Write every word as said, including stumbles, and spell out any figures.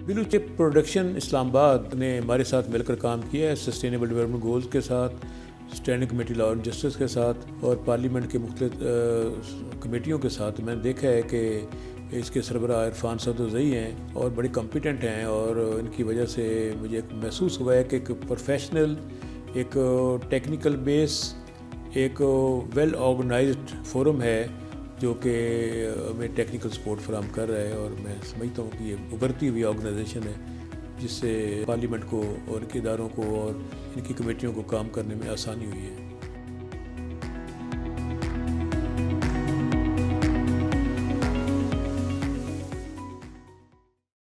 Blue chip production Islamabad ने हमारे साथ मिलकर काम किया है सस्टेनेबल डेवलपमेंट गोल्स के साथ, standing committee law and justice के साथ और पार्लियामेंट के मुख्तलिफ कमेटियों के साथ। मैंने देखा है कि इसके सरबराह इरफान सदोज़ई हैं और बड़े कॉम्पिटेंट हैं और इनकी वजह से मुझे महसूस हुआ है कि एक प्रोफेशनल, एक टेक्निकल बेस, एक वेल ऑर्गेनाइज्ड फोरम है जो कि हमें टेक्निकल सपोर्ट फराहम कर रहा है। और मैं समझता हूँ कि ये उभरती हुई ऑर्गेनाइजेशन है जिससे पार्लियामेंट को और इनके इदारों को और इनकी कमेटियों को काम करने में आसानी हुई है।